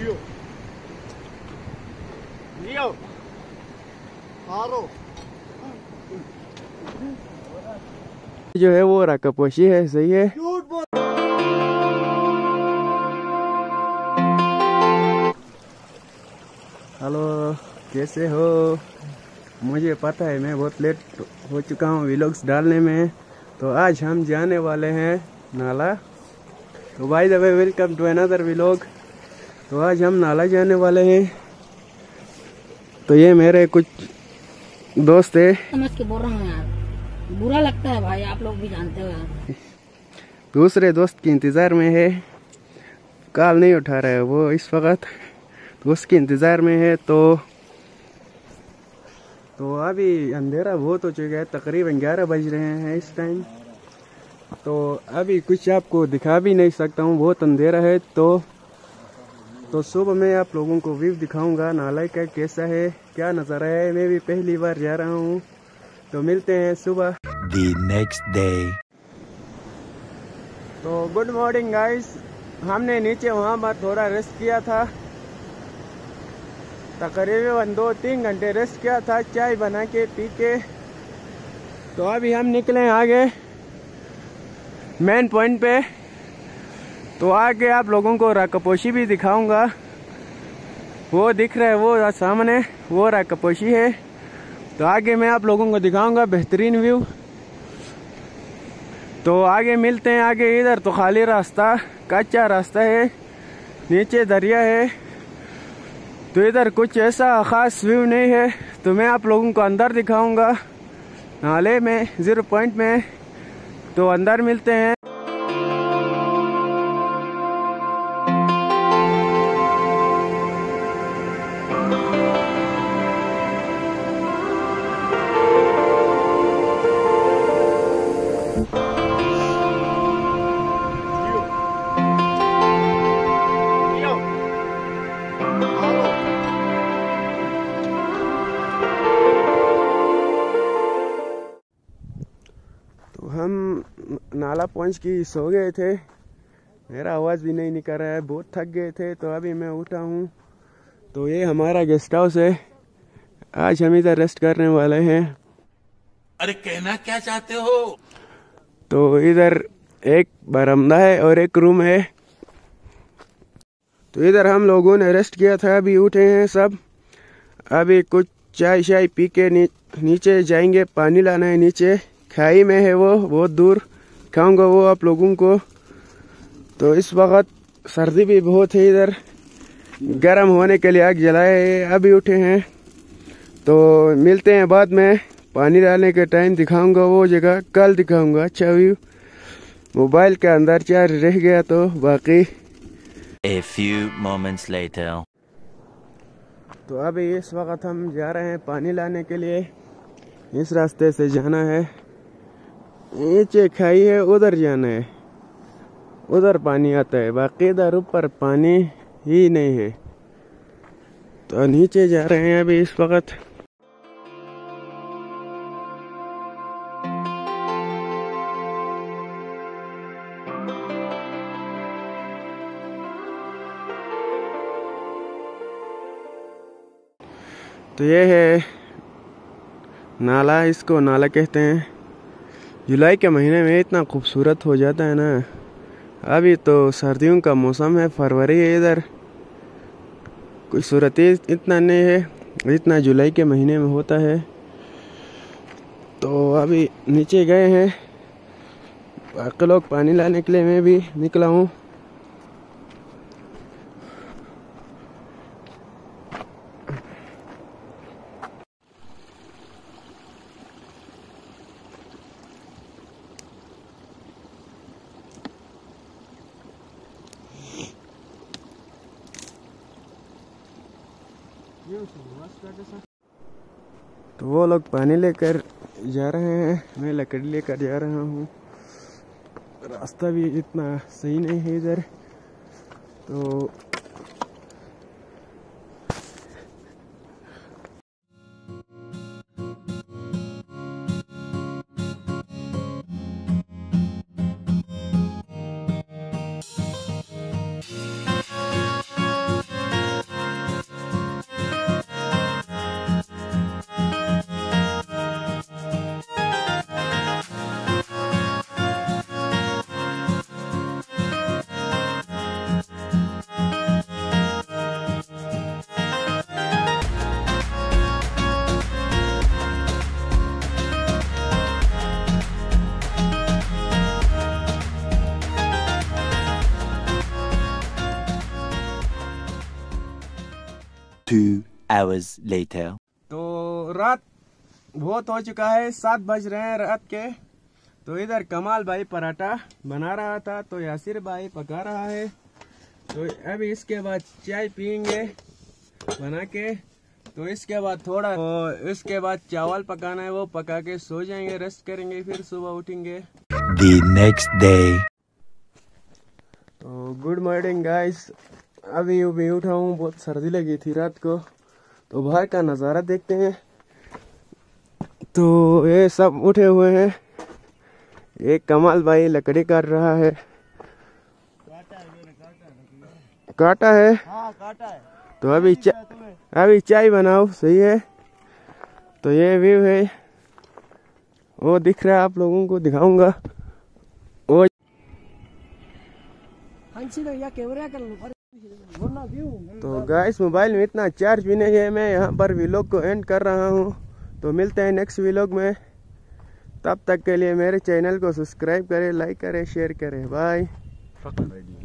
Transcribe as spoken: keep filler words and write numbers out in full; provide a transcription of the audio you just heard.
लियो लियो हारो जो है वो राकापोशी है, सही है। हेलो, कैसे हो? मुझे पता है मैं बहुत लेट हो चुका हूँ व्लॉग्स डालने में। तो आज हम जाने वाले हैं नाला। तो by the way welcome to another vlog. तो आज हम नाला जाने वाले हैं। तो ये मेरे कुछ दोस्त है। समझ के बोल रहा हूँ यार, बुरा लगता है भाई, आप लोग भी जानते हो यार। दूसरे दोस्त के इंतज़ार में है, कॉल नहीं उठा रहा है वो इस वक्त, तो उसके इंतज़ार में है। तो तो अभी अंधेरा बहुत हो चुका है, तकरीबन ग्यारह बज रहे हैं इस टाइम। तो अभी कुछ आपको दिखा भी नहीं सकता हूँ, बहुत अंधेरा है। तो तो सुबह मैं आप लोगों को व्यू दिखाऊंगा नाला का कैसा है, क्या नज़ारा है। मैं भी पहली बार जा रहा हूँ। तो मिलते हैं सुबह। The next day. तो गुड मॉर्निंग गाइस। हमने नीचे वहाँ पर थोड़ा रेस्ट किया था, तकरीबन दो तीन घंटे रेस्ट किया था चाय बना के पी के। तो अभी हम निकले आगे मेन पॉइंट पे। तो आगे आप लोगों को राकापोशी भी दिखाऊंगा। वो दिख रहा है वो सामने, वो राकापोशी है। तो आगे मैं आप लोगों को दिखाऊंगा बेहतरीन व्यू। तो आगे मिलते हैं। आगे इधर तो खाली रास्ता, कच्चा रास्ता है, नीचे दरिया है। तो इधर कुछ ऐसा खास व्यू नहीं है। तो मैं आप लोगों को अंदर दिखाऊंगा नाले में, जीरो पॉइंट में। तो अंदर मिलते हैं। हम नाला पहुंच के सो गए थे, मेरा आवाज़ भी नहीं निकल रहा है, बहुत थक गए थे। तो अभी मैं उठा हूँ। तो ये हमारा गेस्ट हाउस है, आज हम इधर रेस्ट करने वाले हैं। अरे कहना क्या चाहते हो? तो इधर एक बरामदा है और एक रूम है। तो इधर हम लोगों ने रेस्ट किया था, अभी उठे हैं सब। अभी कुछ चाय शाय पी के नी, नीचे जाएंगे, पानी लाना है नीचे, खाई में है वो, बहुत दूर खाऊंगा वो आप लोगों को। तो इस वक्त सर्दी भी बहुत है, इधर गर्म होने के लिए आग जलाए है। अभी उठे हैं। तो मिलते हैं बाद में, पानी डालने के टाइम दिखाऊंगा वो जगह, कल दिखाऊंगा अच्छा व्यू। मोबाइल के अंदर चार्ज रह गया तो बाकी। A few moments later. तो अभी इस वक्त हम जा रहे हैं पानी लाने के लिए। इस रास्ते से जाना है, नीचे खाई है, उधर जाना है, उधर पानी आता है। बाकी इधर ऊपर पानी ही नहीं है। तो नीचे जा रहे हैं अभी इस वक्त। तो ये है नाला, इसको नाला कहते हैं। जुलाई के महीने में इतना खूबसूरत हो जाता है ना। अभी तो सर्दियों का मौसम है, फरवरी है, इधर कोई सूरत इतना नहीं है जितना जुलाई के महीने में होता है। तो अभी नीचे गए हैं बाकी लोग पानी लाने के लिए, मैं भी निकला हूँ। तो वो लोग पानी लेकर जा रहे हैं, मैं लकड़ी लेकर जा रहा हूँ। रास्ता भी इतना सही नहीं है इधर। तो Two hours later. तो रात बहुत हो चुका है, सात बज रहे हैं रात के। तो इधर कमाल भाई पराठा बना रहा था, तो यासिर भाई पका रहा है। तो अभी इसके बाद चाय पियेंगे बना के। तो इसके बाद थोड़ा तो इसके बाद चावल पकाना है, वो पका के सो जाएंगे, रेस्ट करेंगे, फिर सुबह उठेंगे। The next day. तो गुड मॉर्निंग गाइस, अभी अभी उठा हूँ, बहुत सर्दी लगी थी रात को। तो बाहर का नज़ारा देखते हैं। तो ये सब उठे हुए हैं, एक कमाल भाई लकड़ी काट रहा है। काटा है, हाँ काटा है। तो अभी चा, अभी चाय बनाओ, सही है। तो ये व्यू है, वो दिख रहा है, आप लोगों को दिखाऊंगा वो। तो गाइस मोबाइल में इतना चार्ज भी नहीं है, मैं यहाँ पर व्लॉग को एंड कर रहा हूँ। तो मिलते हैं नेक्स्ट व्लॉग में, तब तक के लिए मेरे चैनल को सब्सक्राइब करें, लाइक करें, शेयर करें। बाय।